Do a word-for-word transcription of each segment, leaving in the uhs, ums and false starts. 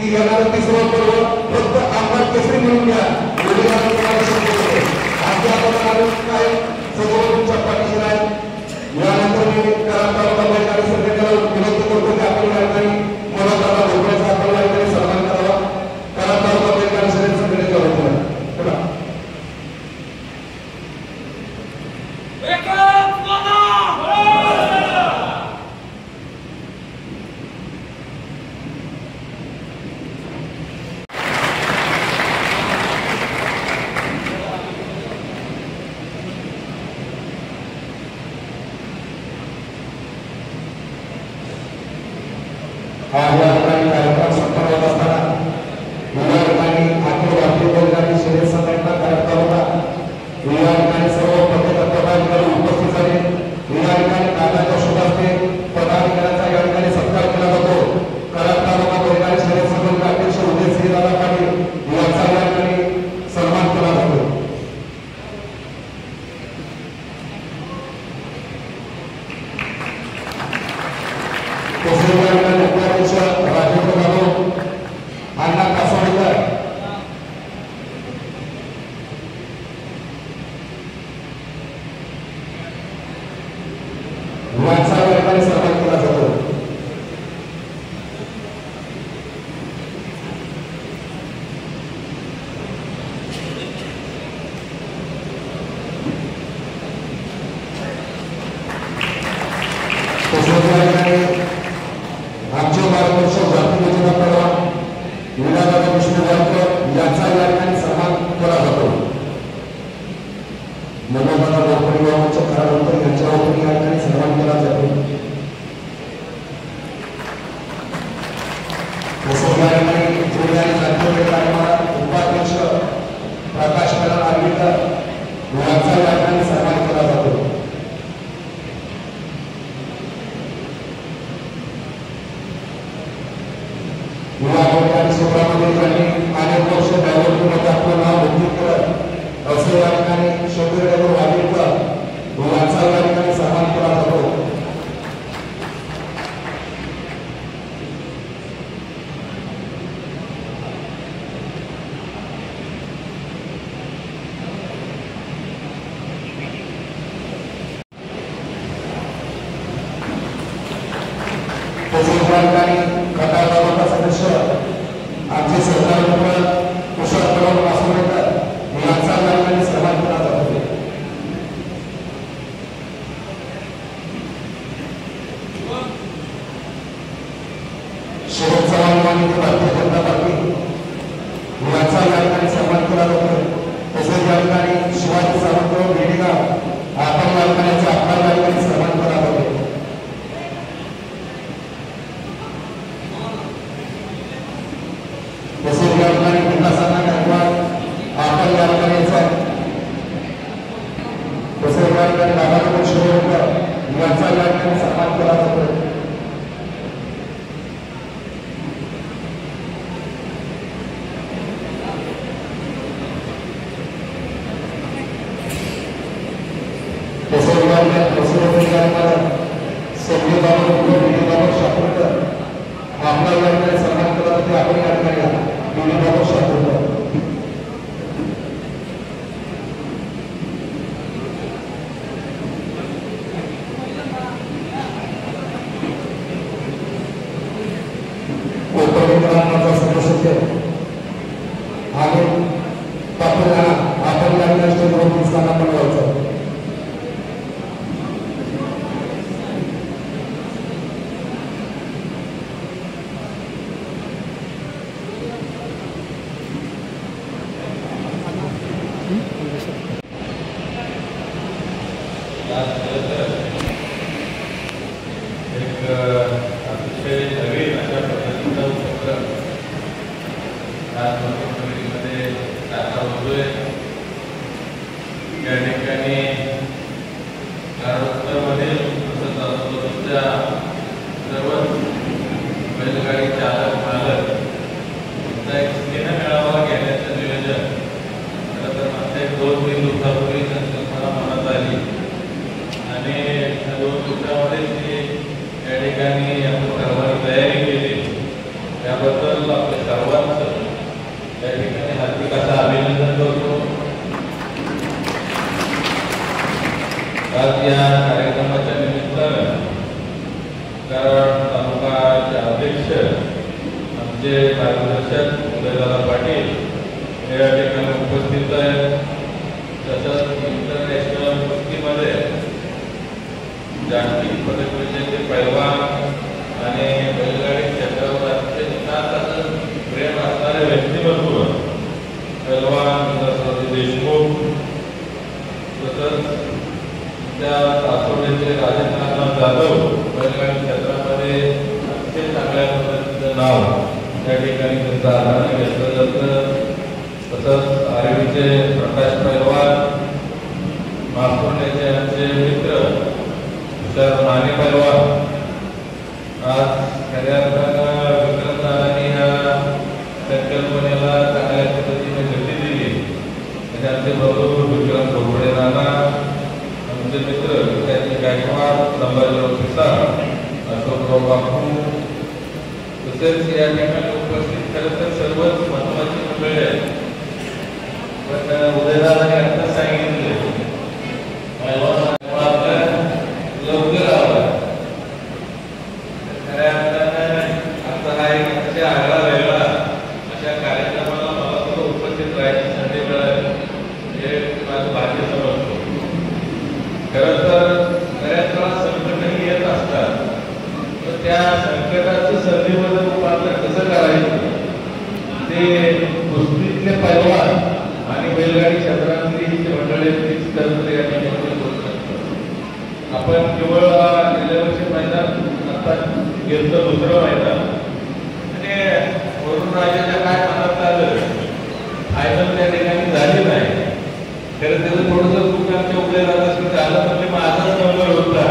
की येणारं तिसरं पर्व फक्त आंबट केसरी म्हणून घ्या. आज आपण काय सगळं तुमच्या पाठीशी आहे. यानंतर मी कराड तालुका बैलगाडी संघटनेला विनंती करतो की आपण या ठिकाणी मनोभावाला भोगवायचा आपण या ठिकाणी सन्मान करावा. कराड तालुका बैलगाडी संघटनेच्या वतीने कार्यक्रम संपन्न होत असताना या ठिकाणी अखिल भारतीय बैलगाडी शर्यत संघटना कराड तालुका या ठिकाणी सर्व पदाधिकारी उपस्थित झाले. या ठिकाणी कागदाच्या शुभास्ते पदाधिकाऱ्यांचा या ठिकाणी सत्कार केला जातो. कराड तालुका बैलगाडी शर्यत संघटना अध्यक्ष उदयसिंह दादा पाटील यांचा या ठिकाणी सन्मान केला जातो. राजेंद्र जाधव अण्णा कासवाडीकर यांचा या ठिकाणी सन्मान केला जातो. आमचे मार्गदर्शक जाती योजना परवा विनादादा विष्णू गायकर यांचा या ठिकाणी सन्मान केला जातो. मनोभावाला लोकप्रिय गावाच्या खरानंतर यांच्या वतीने या ठिकाणी सन्मान केला जातो. तसंच या ठिकाणी जिल्ह्यातील जातीय उपाध्यक्ष प्रकाश करण आर्वीकर यांचा या ठिकाणी सन्मान केला जातो. क्षेत्रामध्ये अनेक वर्ष ड्रायव्हरमध्ये आपलं नाव नोंदणी करत असं या ठिकाणी शंभर ड्रायव्हर वाढीकर यांचा या ठिकाणी सन्मान केला जातो. तसेच या ठिकाणी खटाव तालुका सदस्य आमचे सरदार मित्र तुषार पवार वासुदेकर यांचा या ठिकाणी सन्मान केला जातो. शरद चव्हाण आणि भारतीय जनता पार्टी यांचा या ठिकाणी सन्मान केला जातो. तसेच या ठिकाणी शिवाजी सावंतराव बेडेगाव आपण या ठिकाणी आपला या ठिकाणी सन्मान केला जातो. तसेच या ठिकाणी विकासांना गायकवाड आपण या ठिकाणी तसेच या ठिकाणी दादाभाऊ शिरोडकर यांचा या ठिकाणी सन्मान केला जातो. तसेच या ठिकाणी संजय बाबा विजय बाबा शापूरकर आपला या ठिकाणी सन्मान केला जातो. आपण या ठिकाणी सदस्य आणि आपल्याला आपण या ठिकाणी स्थान आपण व्हायचं. बैलगाडी चालक मालक एक मेळावा घेण्याचं नियोजन खरं तर मागच्या एक दोन तीन दिवसापूर्वी संकल्पना मनात आली आणि त्या दोन दिवसामध्ये ती या ठिकाणी आपण सर्वांनी तयारी केली त्याबद्दल आपले सर्व मार्गदर्शक उदयदादा पाटील हे या ठिकाणी उपस्थित आहेत. तसंच इंटरनॅशनल कुस्तीमध्ये जागतिक पदक विजेते पैलवान आणि बैलगाडी क्षेत्रावर अत्यंत प्रेम असणारे व्यक्तिमत्व पैलवान सरस्वती देशमुख, तसंच त्या सासवडीचे राजेंद्रनाथ जाधव बैलगाडी क्षेत्रामध्ये अतिशय चांगल्या पद्धतीचं नाव त्या ठिकाणी त्यांचं आधार घेतलं जातं. तसंच आर्मीचे प्रकाश पैलवान, मासोंड्याचे आमचे मित्र तुषार माने पैलवान, आज खऱ्या अर्थानं विक्रमदादांनी ह्या संकल्पनेला चांगल्या पद्धतीने गती दिली. आणि आमचे बरोबर विक्रम घोरपडे नाना, आमचे मित्र विकासजी गायकवाड, संभाजीराव पिसाळ, अशोकराव बापू, तसेच या ठिकाणी उपस्थित खरं तर सर्वच महत्वाची मंडळी आहेत. पण उदयदादांनी आता सांगितले लवकर आला खऱ्या अर्थानं आता हा एक अतिशय आगळा वेगळा अशा कार्यक्रमाला मला सुद्धा उपस्थित राहायची संधी मिळाली हे माझं भाग्य समजतो. खरं तर बऱ्याच वेळा संकटही येत असतात, तर त्या संकटाचं संधीमध्ये रूपांतर कसं करायचं ते कुस्तीतले पैलवान आणि बैलगाडी क्षेत्रातली ही मंडळी तीच तर या ठिकाणी करू शकतो. आपण केवळ गेल्या वर्षी मैदान आता गेलं दुसरं मैदान आणि वरून राजाच्या काय मनात आलं फायनल त्या ठिकाणी झाली नाही. खरं त्याचं थोडंसं चूक आमच्या उभे राहत असं झालं म्हणजे माझाच नंबर होता.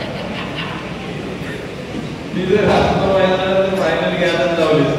मी जर राष्ट्र मैदानात तर फायनल घ्यायलाच लावलीच.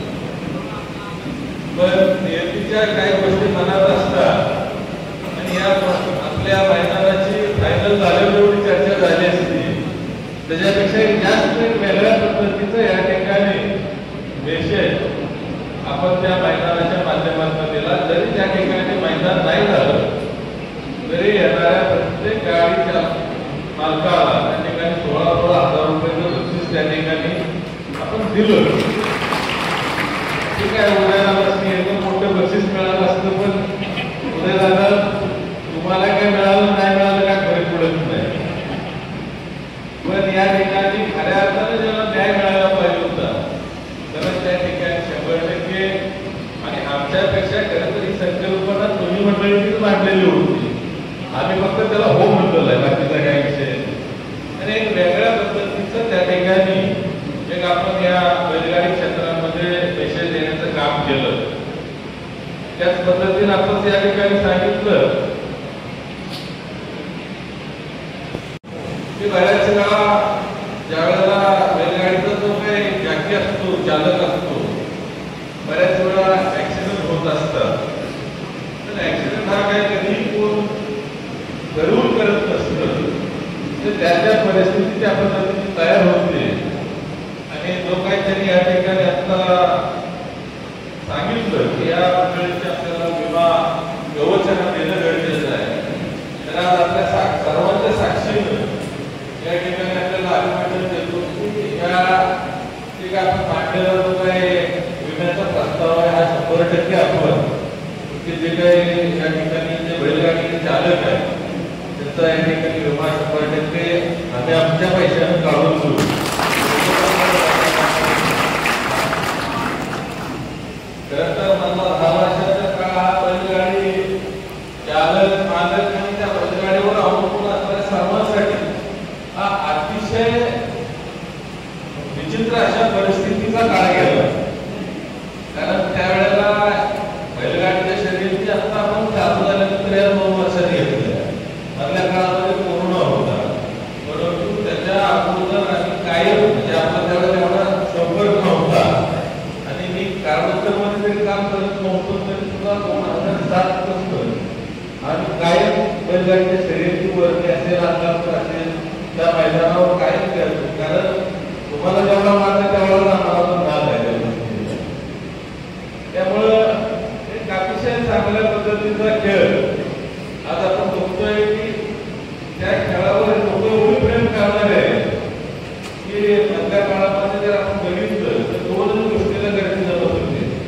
पण नियतीच्या काही गोष्टी मनात असतात आणि या आपल्या मैदानाची फायनल झाल्यावर एवढी चर्चा झाली असती, त्याच्यापेक्षा जास्त वेगळ्या पद्धतीचं या ठिकाणी मेसेज आपण त्या मैदानाच्या माध्यमातून दिला. जरी त्या ठिकाणी मैदान नाही झालं तरी येणाऱ्या प्रत्येक गाडीच्या मालकाला त्या ठिकाणी सोळा सोळा हजार रुपयाचं बक्षीस त्या ठिकाणी आपण दिलं. ठीक आहे, उदयदादांनी एकदम मोठं बक्षीस मिळालं असतं, पण उदयदादा तुम्हाला काय मिळालं नाही मिळालं काय फरक पडत नाही. पण या ठिकाणी खऱ्या अर्थानं ज्याला न्याय मिळायला पाहिजे होता त्याला त्या ठिकाणी शंभर टक्के आणि आमच्यापेक्षा खरं तर ही संकल्पना तुम्ही मंडळीच मांडलेली होती. आम्ही फक्त त्याला हो म्हणलेलं आहे, बाकीचा काही विषय. आणि एक वेगळ्या पद्धतीचं त्या ठिकाणी एक आपण या बैलगाडी क्षेत्रामध्ये मेसेज देण्याचं काम केलं. त्याच पद्धतीने आपण या ठिकाणी सांगितलं की बऱ्याच वेळा ज्या वेळेला बैलगाडीचा जो काही जॅकी असतो, चालक असतो, बऱ्याच वेळा ऍक्सिडेंट होत असतात. पण ऍक्सिडेंट हा काही कधी कोण ठरवून करत नसतं, त्या त्या परिस्थिती त्या पद्धतीने तयार होते. आणि जो काही त्यांनी या ठिकाणी आता सांगितलं की या मंडळीचे आपल्याला विमा कवच देणं गरजेचं आहे, तर आज आपल्या सर्वांच्या साक्षीनं या ठिकाणी आपल्याला अभिवादन देतो की या ठीक आपण मांडलेला जो काही विम्याचा प्रस्ताव आहे हा शंभर टक्के आपण की जे काही या ठिकाणी जे बैलगाडीचे चालक आहे त्याचा या ठिकाणी विमा शंभर टक्के आम्ही आमच्या पैशाने काढून देऊ. खरं तर मला दहा वर्षाचा काळ हा बैलगाडी चालक मालक आणि त्या बैलगाडीवर अवलंबून असणाऱ्या सर्वांसाठी हा अतिशय विचित्र अशा परिस्थितीचा काळ गेला. कारण त्यावेळेला बैलगाडीच्या शर्यती आता आपण चालू झाल्यानंतर या दोन वर्षांनी घेतल्या. मधल्या काळामध्ये कोरोना होता, परंतु त्याच्या अगोदर आणि कायम म्हणजे आपला त्यावेळेला एवढा संपर्क नव्हता आणि मी कारणोत्तरमध्ये तरी काम करत नव्हतो तरी सुद्धा दोन हजार सात पासून आणि कायम बैलगाडीच्या शर्यतीवर असेल अंगावर असेल त्या मैदानावर कायम करतो. कारण तुम्हाला जेवढा मार्ग तेवढा आम्हाला पण नाद आहे. त्यामुळं एक अतिशय चांगल्या पद्धतीचा खेळ आज आपण बघतोय की त्या खेळावर लोक एवढी प्रेम करणार आहे की मधल्या काळामध्ये जर आपण बघितलं तर दोन गोष्टीला गरजेचं होते.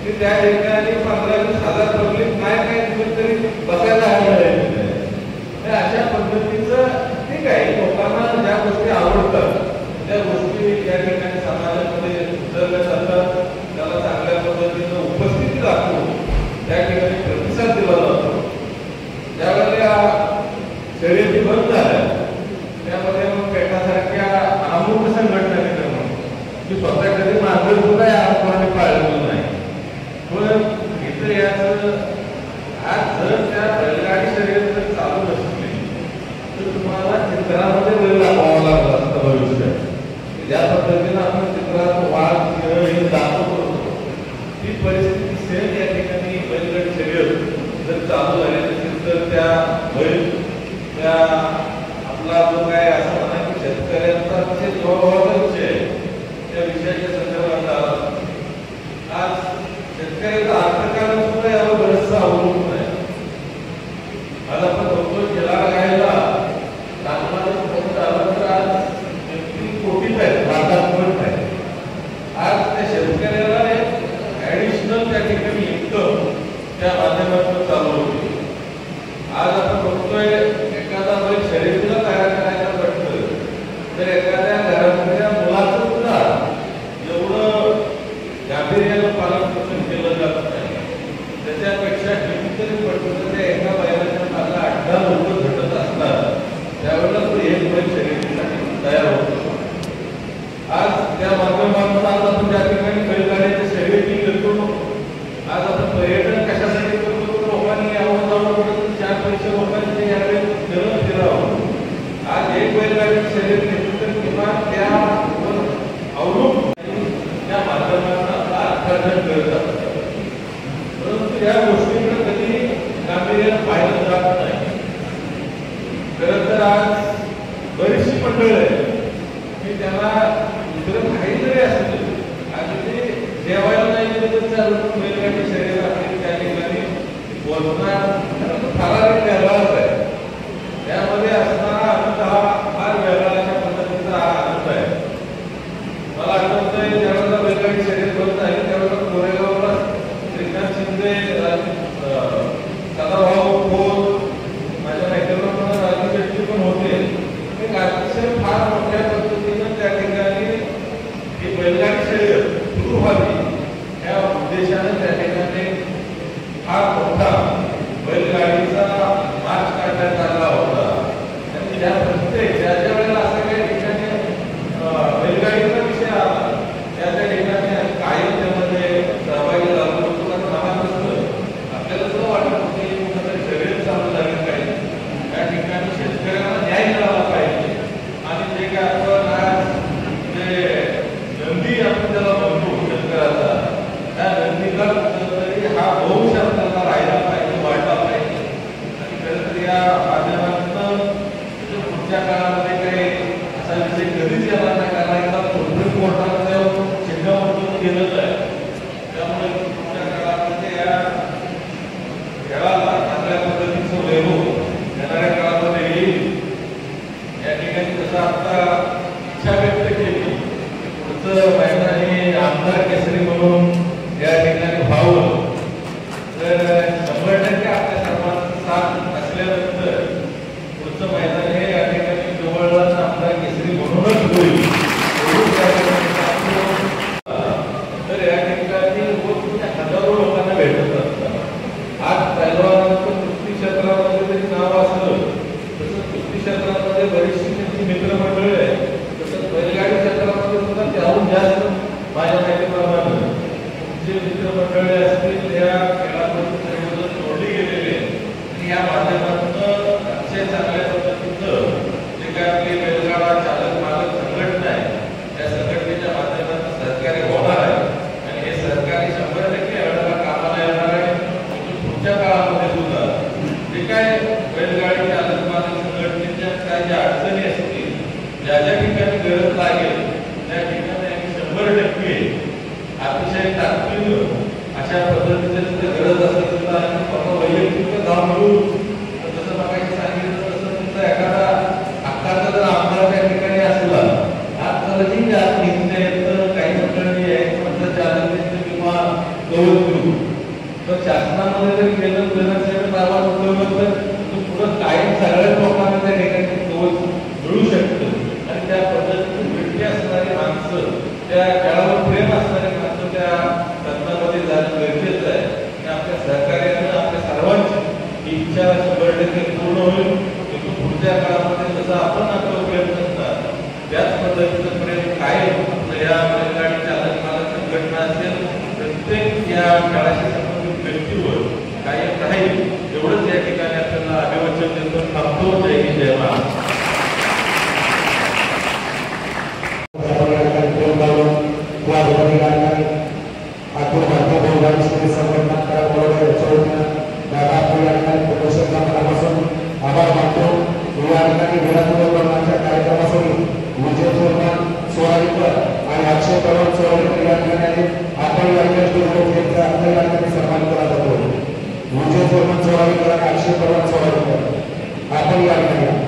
की त्या ठिकाणी पंधरा वीस हजार पब्लिक काय काय तरी बसायला हवं. अशा पद्धतीचं ठीक आहे, लोकांना ज्या गोष्टी आवडतात त्या गोष्टी या ठिकाणी समाजामध्ये उतरल्या जातात, त्याला चांगल्या पद्धतीनं उपस्थिती दाखवून त्या ठिकाणी प्रतिसाद दिला जातो. ज्यावेळेला शर्यती बंद झाल्या त्यामध्ये मग पेटासारख्या अमूर्त संघटना निर्माण की स्वतः कधी मागं सुद्धा या आरोपाने पाळलेलं नाही. पण इथं याचं आज जर त्या बैलगाडी शर्यत जर चालू नसली तर तुम्हाला चित्रामध्ये बैल दाखवावा लागला असतं भविष्यात. ज्या पद्धतीनं आपण चित्रात वाघ हे दाखवतो ती परिस्थिती सेम या ठिकाणी बैलगाडी शर्यत जर चालू झाली असेल तर त्या बैल त्या आपला जो काय असं म्हणा की शेतकऱ्यांचा अतिशय जीवाभावाचा विषय त्या विषयाच्या संदर्भात आज शेतकऱ्याचा अर्थकारण सुद्धा यावर बरंचसं अवलंबून आहे. आज आपण बघतो गेला गायला नागमाला फोन झाला तर आज व्यक्ती कोटीत आहेत, लाखात पण आहे. आज त्या शेतकऱ्याला ऍडिशनल त्या ठिकाणी इन्कम त्या माध्यमातून चालू होती. आज आपण बघतोय एखादा बैल शर्यतीला तयार करायला पडतं तर एखाद्या घरातल्या मुलाचं सुद्धा एवढं गांभीर्यानं पालन पोषण केलं जात नाही. त्याच्यापेक्षा कितीतरी पडतं ते एका बैलाच्या मागे आठ दहा लोक झटत असतात त्यावेळेला तो एक बैल शर्यतीसाठी तयार होतो. आज त्या माध्यमातून आज आपण ज्या ठिकाणी बैलगाड्याच्या शर्यती करतो, आज आपण पर्यटन कशासाठी करतो, लोकांनी यावं जावं चार पैसे लोकांनी यावेळी फिरत फिरावं. आज एक बैलगाडी शर्यत घेतली तर किमान त्यावर अवलंबून त्या माध्यमातून आपला अर्थार्जन करत असतात. परंतु या गोष्टीकडे कधी गांभीर्यानं पाहिलं जात नाही. खरं तर आज बरीचशी मंडळ आहे की त्यांना दुसरं काही जरी असलं आणि ते जेवायला नाही गेलं तर चालून बैलगाडी शर्यत आपली त्या ठिकाणी बोलणार फरारी वेगळाच आहे. त्यामध्ये असणारा आनंद हा फार वेगळा अशा पद्धतीचा हा आनंद आहे. मला आठवतंय ज्यावेळेला बैलगाडी शर्यत होत आहे त्यावेळेला कोरेगावला श्रीकांत शिंदे, सदाभाऊ खोत, माझ्या मैत्रिणी राजू शेट्टी पण होते. एक अतिशय फार मोठ्या पद्धतीनं त्या ठिकाणी ही बैलगाडी शर्यत सुरू व्हावी या उद्देशाने त्या ठिकाणी फार मोठा बैलगाडीचा मार्च काढण्यात आला होता. आणि त्या प्रत्येक ज्या ज्या वेळेला असं काही ठिकाणी बैलगाडीचा विषय आला त्या त्या ठिकाणी कायम त्यामध्ये सहभागी झालो होतो. कारण लहान असतं आपल्याला सुद्धा वाटत होतं की कुठं शर्यत चालू झाली पाहिजे, त्या ठिकाणी शेतकऱ्यांना न्याय मिळाला पाहिजे. आणि जे काय आपण आज जे नंदी आपण त्याला म्हणतो शेतकऱ्याचा, त्या नंदीला कुठंतरी हा वंश आपल्याला राहिला पाहिजे, वाढला पाहिजे. आणि खरं तर या माध्यमातून पुढच्या काळामध्ये काही असा विषय कधीच याला नाही करायचा. सुप्रीम कोर्टामध्ये चिन्हवरून गेलेलं आहे. त्यामुळे पुढच्या काळामध्ये या खेळाला चांगल्या पद्धतीचं वैभव येणाऱ्या काळामध्ये येईल. या ठिकाणी तसं आता इच्छा व्यक्त केली पुढचं मैदान हे आमदार केसरी म्हणून या ठिकाणी व्हावं तर शंभर टक्के आपल्या सर्वांचा साथ असल्यानंतर पुढचं मैदान हे या ठिकाणी जवळच आमदार केसरी म्हणूनच होईल. तर या ठिकाणी रोज हजारो लोकांना भेटत असतात. आज पहिलवानांचं कुस्ती क्षेत्रामध्ये जरी नाव असलं तसं कुस्ती क्षेत्रामध्ये बरीचशी त्यांची मित्रमंडळी आहे. तसंच बैलगाडी क्षेत्रामध्ये सुद्धा त्याहून जास्त माझ्या माहितीप्रमाणे जे मित्रमंडळी असतील या खेळामध्ये जोडली गेलेली आहे. आणि या माध्यमातून अतिशय चांगल्या पद्धतीचं जे काय आपली बैलगाडा चालक मालक संघटना आहे त्या संघटनेच्या माध्यमातून सहकार्य होणार आहे. आणि हे सहकार्य शंभर टक्के यावेळेला कामाला येणार आहे. पुढच्या काळामध्ये सुद्धा जे काय बैलगाडी चालक मालक संघटनेच्या काय ज्या अडचणी असतील, ज्या ज्या ठिकाणी गरज लागेल त्या ठिकाणी आम्ही शंभर टक्के अतिशय ताकदीनं अशा पद्धतीचं तिथे गरज असेल सुद्धा आम्ही स्वतः वैयक्तिक जाऊन मिळू. जसं मगाशी सांगितलं तसं तुमचा एखादा हक्काचा जर आमदार त्या ठिकाणी असला आज जर ठीक आहे घेतले तर काही मंडळी आहेत चालक किंवा गौरव तर शासनामध्ये जर गेलं जनसेवेत आवाज उठवलं तर पुढं कायम सगळ्याच लोकांना त्या ठिकाणी तोच मिळू शकतं आणि त्या पद्धतीने भेटली असणारी माणसं त्या खेळावर प्रेम असणारी माणसं त्या रत्नामध्ये जाणं गरजेचं आहे आणि आपल्या सहकार्यानं आपल्या सर्वांची इच्छा शंभर टक्के पूर्ण होईल पुढच्या काळामध्ये जसं आपण आपलं प्रेम करतात त्याच पद्धतीचं प्रेम कायम या बैलगाडी चालक मालक संघटना असेल प्रत्येक या खेळाशी संबंधित व्यक्तीवर कायम राहील एवढंच या ठिकाणी आपल्याला अभिवचन देतो. थांबतो. जय हिंद जय महाराष्ट्र. आभार मानतो. या ठिकाणी विराटपूर्वकरणाच्या कार्यक्रमासाठी विजय चोरमान सोळावीकर आणि अक्षय पवार सोळावीकर या ठिकाणी आपण या ठिकाणी सन्मान केला जातो. विजय चोरमान सोळावीकर आणि अक्षय पवार सोळावीकर आपण या ठिकाणी